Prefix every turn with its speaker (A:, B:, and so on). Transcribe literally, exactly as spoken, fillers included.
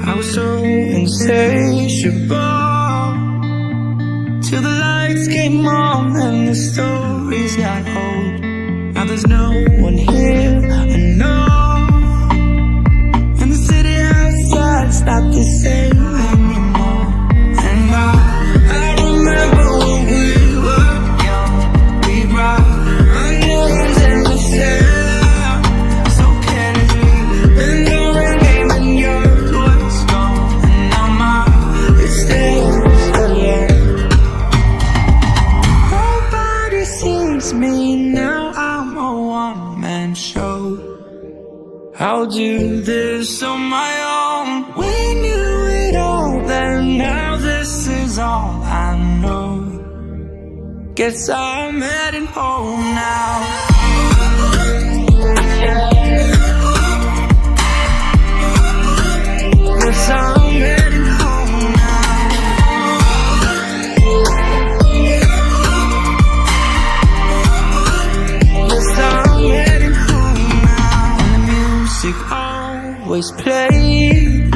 A: I was so insatiable till the lights came on and the stories got old. Now there's no one here I know, and the city outside's not the same anymore. And I, I remember when we were young, we'd ride our names in the sand, so carelessly. Then the rain came and yours was gone, and now mine, it stays again. Nobody sees me now, I'm a one-man show. I'll do this on my own. We knew it all then, now this is all I know. Guess I'm heading home now. Guess I'm heading home now. Guess I'm heading home now. And the music always plays